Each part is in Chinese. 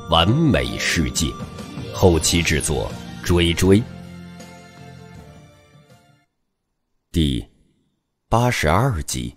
完美世界，后期制作追追。第82集。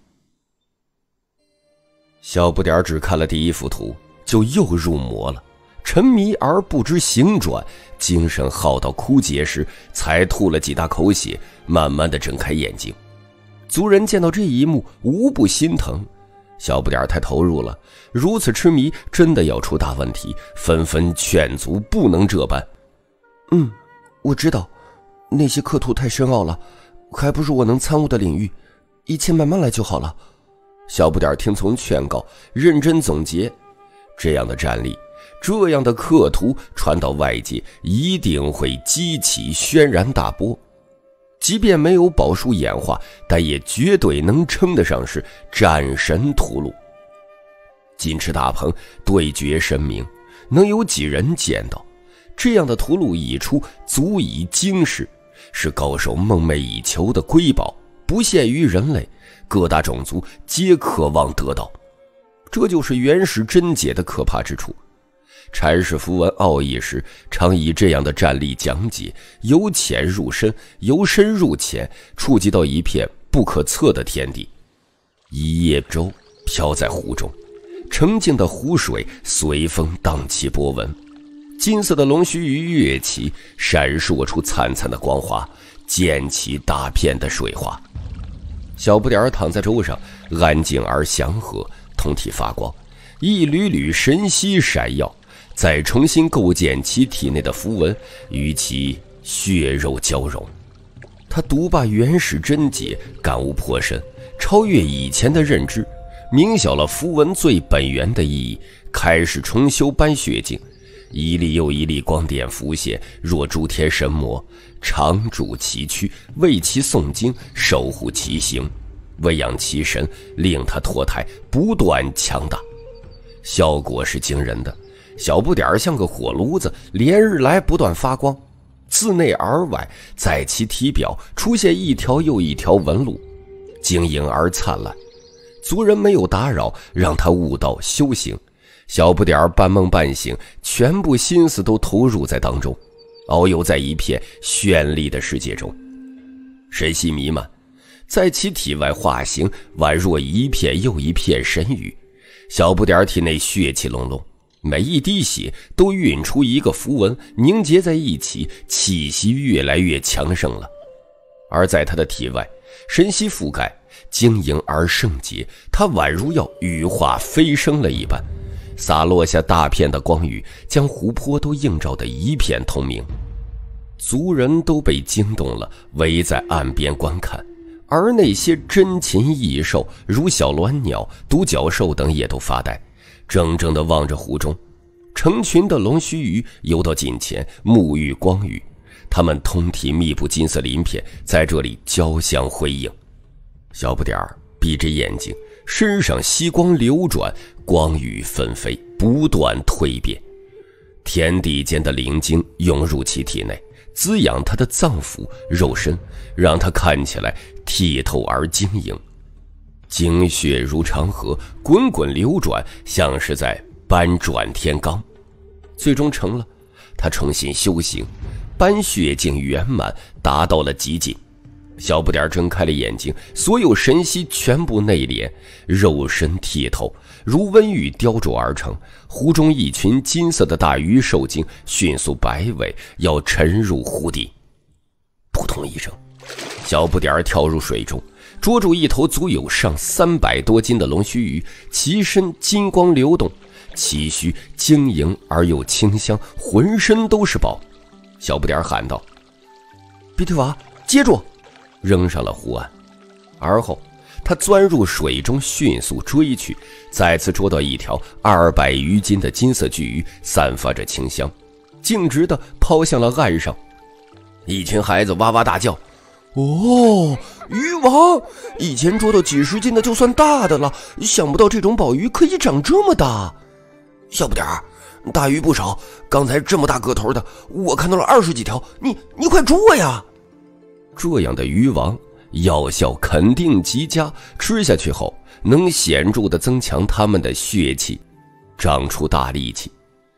小不点只看了第一幅图，就又入魔了，沉迷而不知行转，精神耗到枯竭时，才吐了几大口血，慢慢地睁开眼睛。族人见到这一幕，无不心疼。小不点太投入了，如此痴迷真的要出大问题，纷纷劝阻不能这般。我知道，那些刻图太深奥了，还不是我能参悟的领域，一切慢慢来就好了。小不点听从劝告，认真总结，这样的战力，这样的刻图传到外界，一定会激起轩然大波。即便没有宝术演化，但也绝对能称得上是战神屠戮。金翅大鹏对决神明，能有几人见到？这样的屠戮一出，足以惊世，是高手梦寐以求的瑰宝，不限于人类，各大种族皆渴望得到。这就是原始真解的可怕之处。阐释符文奥义时，常以这样的战力讲解，由浅入深，由深入浅，触及到一片不可测的天地。一叶舟飘在湖中，澄净的湖水随风荡起波纹，金色的龙须鱼跃起，闪烁出灿灿的光华，溅起大片的水花。小不点躺在舟上，安静而祥和，通体发光，一缕缕神息闪耀，再重新构建其体内的符文，与其血肉交融。他独霸原始真解，感悟颇深，超越以前的认知，明晓了符文最本源的意义，开始重修斑血镜。一粒又一粒光点浮现，若诸天神魔，常驻其躯，为其诵经，守护其形，喂养其神，令他脱胎，不断强大。效果是惊人的，小不点像个火炉子，连日来不断发光，自内而外，在其体表出现一条又一条纹路，晶莹而灿烂。族人没有打扰，让他悟道修行。小不点半梦半醒，全部心思都投入在当中，遨游在一片绚丽的世界中。神息弥漫，在其体外化形，宛若一片又一片神雨。小不点体内血气隆隆，每一滴血都蕴出一个符文，凝结在一起，气息越来越强盛了。而在他的体外，神息覆盖，晶莹而圣洁，他宛如要羽化飞升了一般，洒落下大片的光雨，将湖泊都映照得一片通明。族人都被惊动了，围在岸边观看，而那些珍禽异兽，如小鸾鸟、独角兽等也都发呆，怔怔地望着湖中。成群的龙须鱼游到近前，沐浴光雨，它们通体密布金色鳞片，在这里交相辉映。小不点闭着眼睛，身上息光流转，光雨纷飞，不断蜕变。天地间的灵精涌入其体内，滋养他的脏腑肉身，让他看起来剔透而晶莹。精血如长河滚滚流转，像是在搬转天罡。最终成了，他重新修行，斑血境圆满，达到了极境。小不点睁开了眼睛，所有神息全部内敛，肉身剔透，如温玉雕琢而成。湖中一群金色的大鱼受惊，迅速摆尾，要沉入湖底。扑通一声，小不点跳入水中，捉住一头足有上300多斤的龙须鱼，其身金光流动，其须晶莹而又清香，浑身都是宝。小不点喊道：比特娃，接住！扔上了湖岸。而后他钻入水中，迅速追去，再次捉到一条200余斤的金色巨鱼，散发着清香，径直地抛向了岸上。一群孩子哇哇大叫：哦，鱼王！以前捉到几十斤的就算大的了，想不到这种宝鱼可以长这么大。小不点儿，大鱼不少，刚才这么大个头的，我看到了20几条，你快捉我呀！这样的鱼王药效肯定极佳，吃下去后能显著地增强他们的血气，长出大力气。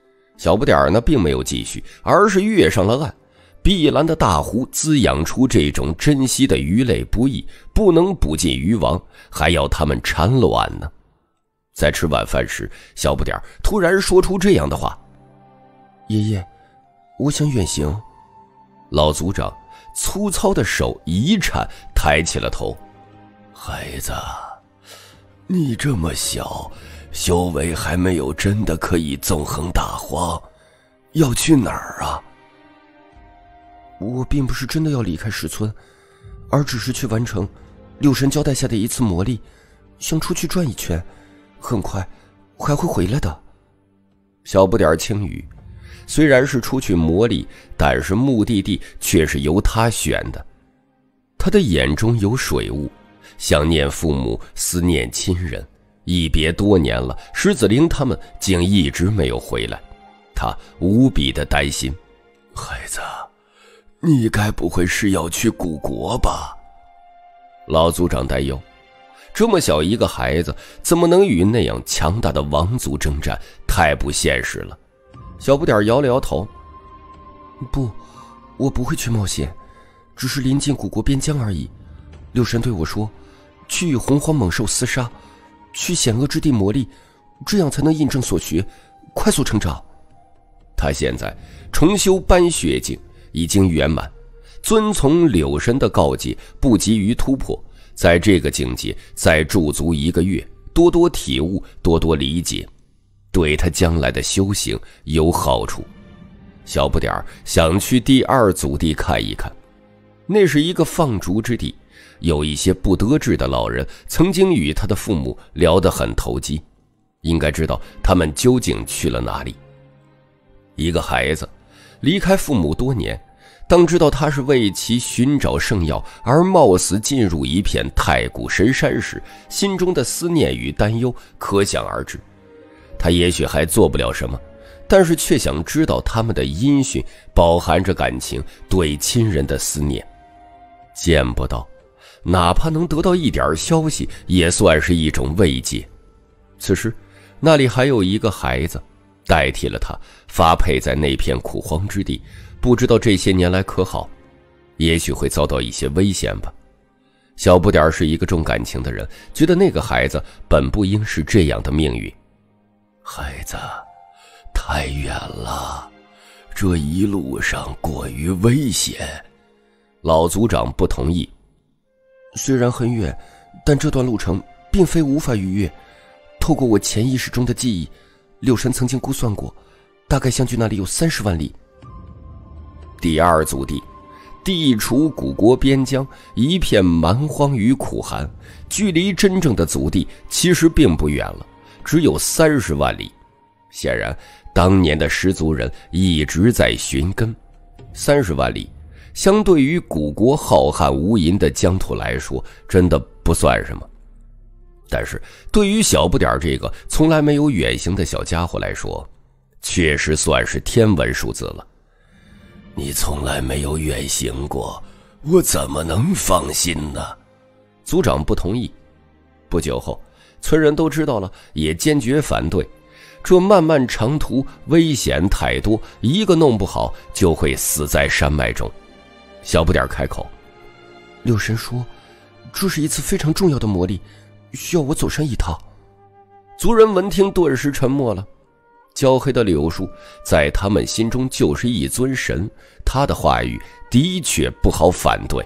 小不点儿呢并没有继续，而是跃上了岸。碧蓝的大湖滋养出这种珍稀的鱼类不易，不能捕进鱼网，还要它们产卵呢。在吃晚饭时，小不点儿突然说出这样的话： 爷爷，我想远行。 老族长粗糙的手一颤，抬起了头。 孩子，你这么小，修为还没有真的可以纵横大荒，要去哪儿啊？ 我并不是真的要离开石村，而只是去完成六神交代下的一次魔力，想出去转一圈，很快还会回来的。 小不点儿轻语，虽然是出去磨砺，但是目的地却是由他选的。他的眼中有水雾，想念父母，思念亲人。一别多年了，石子陵他们竟一直没有回来，他无比的担心。 孩子，你该不会是要去古国吧？ 老族长担忧，这么小一个孩子，怎么能与那样强大的王族征战？太不现实了。小不点摇了摇头， 不，我不会去冒险，只是临近古国边疆而已。六神对我说，去与洪荒猛兽厮杀，去险恶之地磨砺，这样才能印证所学，快速成长。 他现在重修斑血境已经圆满，遵从柳神的告诫，不急于突破，在这个境界再驻足1个月，多多体悟，多多理解，对他将来的修行有好处。小不点儿想去第二祖地看一看，那是一个放逐之地，有一些不得志的老人曾经与他的父母聊得很投机，应该知道他们究竟去了哪里。一个孩子离开父母多年，当知道他是为其寻找圣药而冒死进入一片太古神山时，心中的思念与担忧可想而知。他也许还做不了什么，但是却想知道他们的音讯，饱含着感情，对亲人的思念。见不到，哪怕能得到一点消息，也算是一种慰藉。此时那里还有一个孩子代替了他，发配在那片苦荒之地，不知道这些年来可好，也许会遭到一些危险吧。小不点儿是一个重感情的人，觉得那个孩子本不应是这样的命运。 孩子，太远了，这一路上过于危险。 老族长不同意。 虽然很远，但这段路程并非无法逾越。透过我潜意识中的记忆，六神曾经估算过，大概相距那里有30万里。 第二祖地，地处古国边疆，一片蛮荒与苦寒，距离真正的祖地其实并不远了，只有30万里。显然，当年的石族人一直在寻根。30万里，相对于古国浩瀚无垠的疆土来说，真的不算什么。但是对于小不点儿这个从来没有远行的小家伙来说，确实算是天文数字了。 你从来没有远行过，我怎么能放心呢？ 族长不同意。不久后，村人都知道了，也坚决反对。这漫漫长途危险太多，一个弄不好就会死在山脉中。小不点儿开口， 六神说，这是一次非常重要的魔力，需要我走上一趟。 族人闻听顿时沉默了。焦黑的柳树在他们心中就是一尊神，他的话语的确不好反对。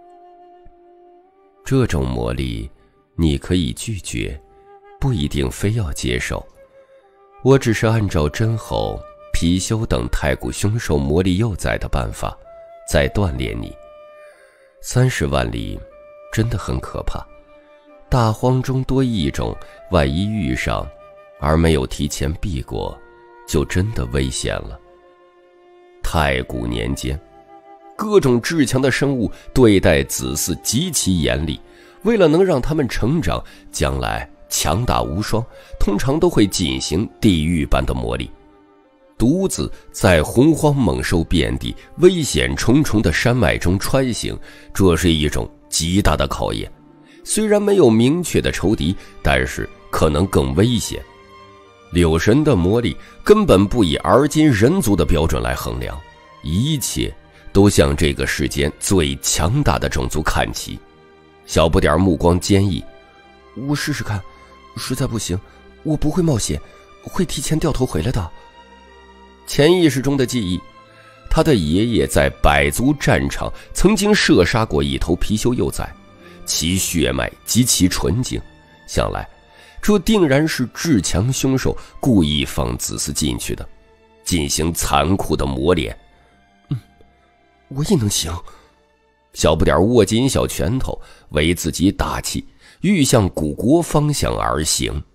这种魔力你可以拒绝，不一定非要接受。我只是按照真吼、貔貅等太古凶兽魔力幼崽的办法在锻炼你。30万里真的很可怕，大荒中多异种，万一遇上而没有提前避过，就真的危险了。太古年间，各种至强的生物对待子嗣极其严厉，为了能让他们成长，将来强大无双，通常都会进行地狱般的磨砺。独自在洪荒猛兽遍地、危险重重的山脉中穿行，这是一种极大的考验。虽然没有明确的仇敌，但是可能更危险。 柳神的魔力根本不以而今人族的标准来衡量，一切都向这个世间最强大的种族看齐。小不点目光坚毅， 我试试看，实在不行，我不会冒险，会提前掉头回来的。 潜意识中的记忆，他的爷爷在百族战场曾经射杀过一头貔貅幼崽，其血脉极其纯净，想来这定然是至强凶手故意放子嗣进去的，进行残酷的磨练。 我也能行。 小不点握紧小拳头，为自己打气，欲向古国方向而行。